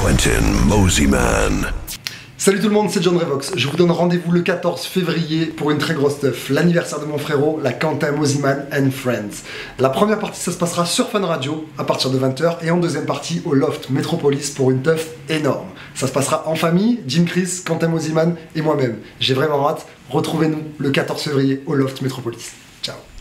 Quentin Mosiman. Salut tout le monde, c'est John Revox. Je vous donne rendez-vous le 14 février pour une très grosse teuf, l'anniversaire de mon frérot, la Quentin Mosiman and Friends. La première partie, ça se passera sur Fun Radio à partir de 20h et en deuxième partie au Loft Metropolis pour une teuf énorme. Ça se passera en famille, Jim Chris, Quentin Mosiman et moi-même. J'ai vraiment hâte. Retrouvez-nous le 14 février au Loft Metropolis. Ciao.